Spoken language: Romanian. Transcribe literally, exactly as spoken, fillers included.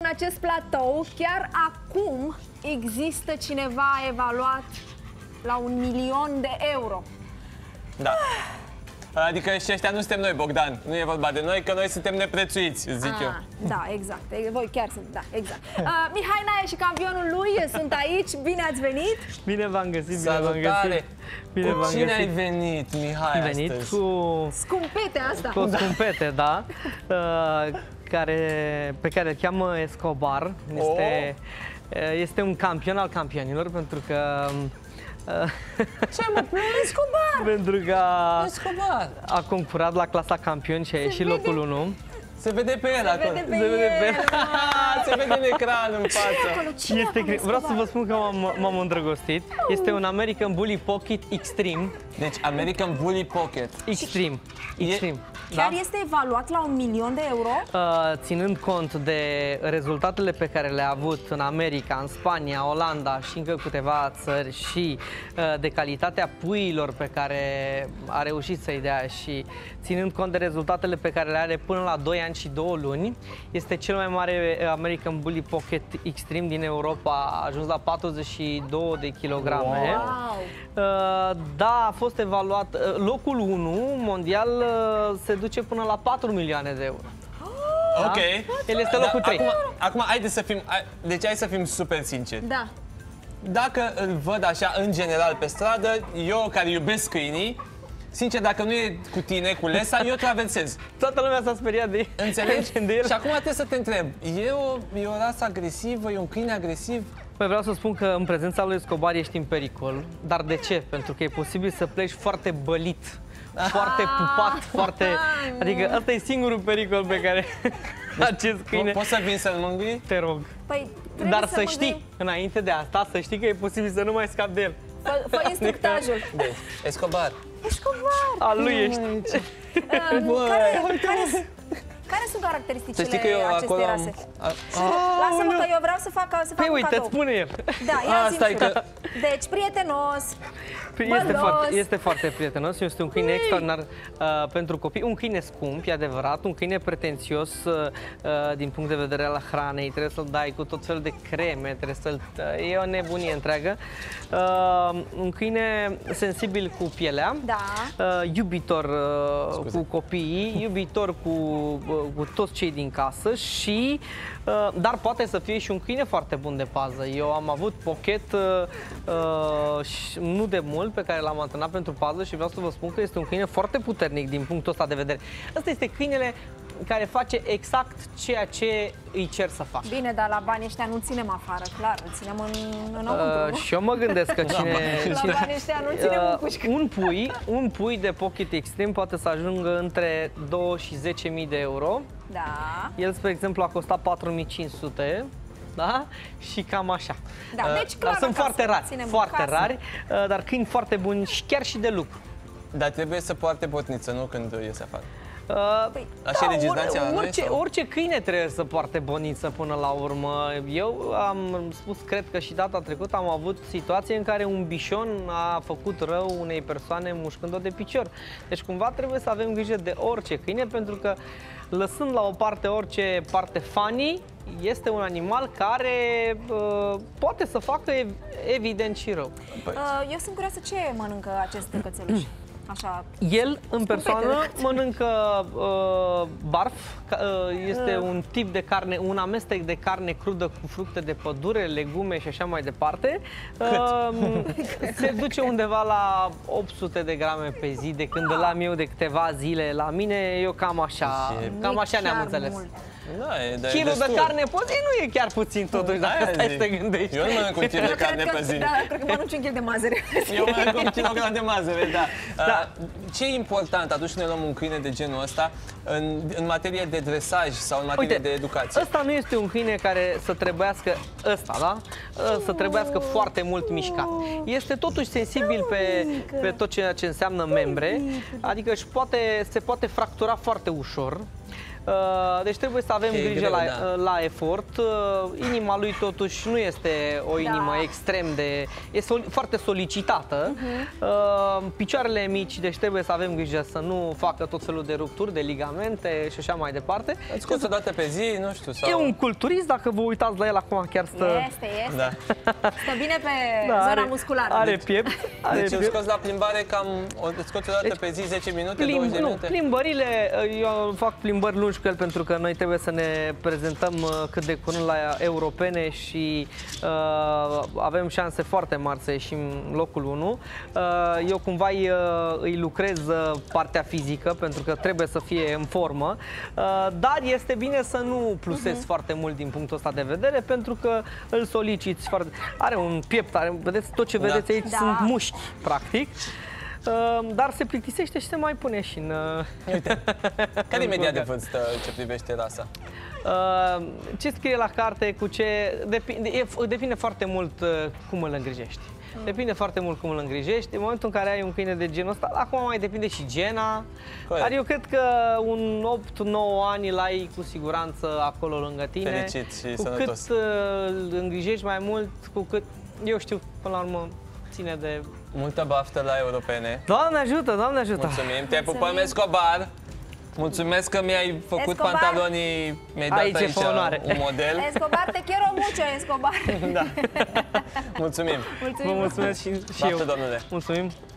în acest platou, chiar acum, există cineva evaluat la un milion de euro. Da. Adică și ăștia nu suntem noi, Bogdan. Nu e vorba de noi, că noi suntem neprețuiți, zic Ah, eu. Da, exact. Voi chiar sunt, da, exact. Uh, Mihai Naia și campionul lui sunt aici. Bine ați venit! Bine v-am găsit, bine Salutare! v-am găsit. Bine Cu v-am cine găsit. ai venit, Mihai, Am venit astăzi? cu, Scumpete asta! cu o scumpete, da, uh, care, pe care îl cheamă Escobar. Este, oh. este un campion al campionilor, pentru că Ce mă, Escobar? pentru că a, Escobar! a concurat la clasa campion și a ieșit vede. locul unu. Se vede pe el acolo. vede pe Se vede pe el, Se vede în ecran în față. acolo? Cine Este, acolo, vreau să Escobar? vă spun că m-am îndrăgostit. Este un American Bully Pocket Extreme. Deci, American Bully Pocket. Extreme. Extreme. Chiar Da? este evaluat la un milion de euro? Uh, ținând cont de rezultatele pe care le-a avut în America, în Spania, Olanda și încă câteva țări și uh, de calitatea puiilor pe care a reușit să-i dea și ținând cont de rezultatele pe care le are până la doi ani și două luni, este cel mai mare American Bully Pocket Extreme din Europa, a ajuns la patruzeci și două de kilograme. Wow! Uh, da, a fost evaluat, uh, locul unu mondial uh, se duce până la patru milioane de euro. Ok. El este locul trei. Acum, acum, haideți să fim, hai- deci hai să fim super sinceri. Da. Dacă îl văd așa, în general, pe stradă, eu care iubesc câinii, sincer, dacă nu e cu tine, cu Lesa, eu traversez. Toată lumea s-a speriat de, Înțelegi? de el. Și acum trebuie să te întreb, e o, e o rasă agresivă, e un câine agresiv? Păi vreau să spun că în prezența lui Escobar ești în pericol. Dar de ce? Pentru că e posibil să pleci foarte bălit, foarte pupat, foarte... Adică ăsta e singurul pericol pe care acest câine... Poți să vin să-l mângâi? Te rog. Păi, trebuie Dar să mă știi, gândim- înainte de asta, să știi că e posibil să nu mai scapi de el. Fă, fă instructajul. Deci, Escobar. Escobar! Al lui ești. Uh, care, care, care sunt caracteristicile Să știi că eu acestei acolo rase? am... Lasă-mă că eu vreau să fac, să fac Păi un uite, cadou. îți spune el. Da, ia A, zi stai că- Deci, prietenos, Păi Este bălos. foarte, este foarte prietenos, este un câine extraordinar uh, pentru copii, un câine scump, e adevărat, un câine pretențios uh, uh, din punct de vedere al hranei, trebuie să-l dai cu tot felul de creme, trebuie să-l... Uh, e o nebunie întreagă. Uh, un câine sensibil cu pielea, Da. uh, iubitor uh, cu copiii, iubitor cu, uh, cu toți cei din casă și... Uh, dar poate să fie și un câine foarte bun de pază. Eu am avut Pocket uh, uh, și nu de mult pe care l-am antrenat pentru pază și vreau să vă spun că este un câine foarte puternic din punctul ăsta de vedere. Ăsta este câinele care face exact ceea ce îi cer să facă. Bine, dar la banii ăștia nu ținem afară, clar, îl ținem în, înăuntru. Uh, și eu mă gândesc că cine... La cine banii ăștia nu ținem în pușcă. uh, un pui, un pui de Pocket Extreme poate să ajungă între două și zece mii de euro. Da. El, spre exemplu, a costat patru mii cinci sute, da? Și cam așa. Da, Uh, deci clar dar sunt acasă, foarte rari, ținem foarte acasă. rari, uh, dar câini foarte buni și chiar și de lucru. Dar trebuie să poarte botniță, nu când iese afară. Uh, Păi, Așa e legislația la noi, orice, sau? orice câine trebuie să poarte boniță până la urmă. Eu am spus, cred că și data trecută am avut situație în care un bișon a făcut rău unei persoane mușcând-o de picior. Deci cumva trebuie să avem grijă de orice câine, pentru că lăsând la o parte orice parte funny, este un animal care uh, poate să facă ev evident și rău. Păi, Uh, eu sunt curioasă ce mănâncă acest cățeluș. Așa. El, în persoană, Scumpetele. mănâncă uh, barf, ca- uh, este un tip de carne, un amestec de carne crudă cu fructe de pădure, legume și așa mai departe. Uh, se duce undeva la opt sute de grame pe zi, de când îl am eu de câteva zile la mine, eu cam așa, Și- cam Nu-i așa ne-am chiar înțeles. mult. da, e, da, e Kilul de destul. carne pe zi nu e chiar puțin totuși, dacă Aia stai să zic. te gândești. Eu nu mănânc un kil de Eu carne cred pe că, zi. da, cred că mănânci un kil de mazăre. Eu mănânc un kilogram de mazăre, da. Da. Uh, Ce e important atunci când ne luăm un câine de genul ăsta în, în materie de dresaj sau în materie de educație? Ăsta nu este un câine care să trebuiască, ăsta, da? Să trebuiască foarte mult mișcat. Este totuși sensibil pe, pe tot ceea ce înseamnă membre, adică își poate, se poate fractura foarte ușor. Uh, deci trebuie să avem E grijă greu, la, da. la efort. Uh, inima lui totuși nu este o inimă Da. extrem de... e sol, foarte solicitată. Uh-huh. Uh, picioarele mici, deci trebuie să avem grijă să nu facă tot felul de rupturi, de ligamente și așa mai departe. Îți scoți o dată pe zi, nu știu, sau... E un culturist, dacă vă uitați la el acum chiar stă... Este, este. Da. Stă bine pe Da, zona are, musculară. Are piept. Are Deci îl piept. scoți la plimbare cam, o îl scoți o dată Deci, pe zi, zece minute, Plimb, douăzeci de nu, minute? plimbările, eu fac plimbări lungi cu el pentru că noi trebuie să ne prezentăm uh, cât de curând la europene și uh, avem șanse foarte mari să ieșim locul unu. Uh, eu cumva îi, uh, îi lucrez uh, partea fizică pentru că trebuie să fie în formă, uh, dar este bine să nu plusezi uh-huh. foarte mult din punctul ăsta de vedere pentru că îl soliciți foarte... Are un piept, are, vedeți, tot ce Da. vedeți aici Da. sunt mușchi, practic. Uh, dar se plictisește și se mai pune și în... Uh, Uite, care e în media de bulgar. vârstă ce privește rasa? Uh, ce scrie la carte, cu ce... Depinde, e, depinde foarte mult uh, cum îl îngrijești. Mm. Depinde foarte mult cum îl îngrijești. În momentul în care ai un câine de genul ăsta, acum mai depinde și gena. Corect. Dar eu cred că un opt nouă ani îl ai cu siguranță acolo lângă tine. Fericit și cu sănătos. cât uh, îl îngrijești mai mult, cu cât... Eu știu, până la urmă, ține de... Multă baftă la europene. Doamne ajută, Doamne ajută! Mulțumim, te pupăm, Mulțumim. Escobar. Mulțumesc că mi-ai făcut Escobar. pantalonii, mi-ai dat Aici e aici pe onoare. un model. Escobar, te quiero mucho, Escobar. Da. Mulțumim. Mulțumim. Vă mulțumesc și, și Baftă, eu. domnule. Mulțumim!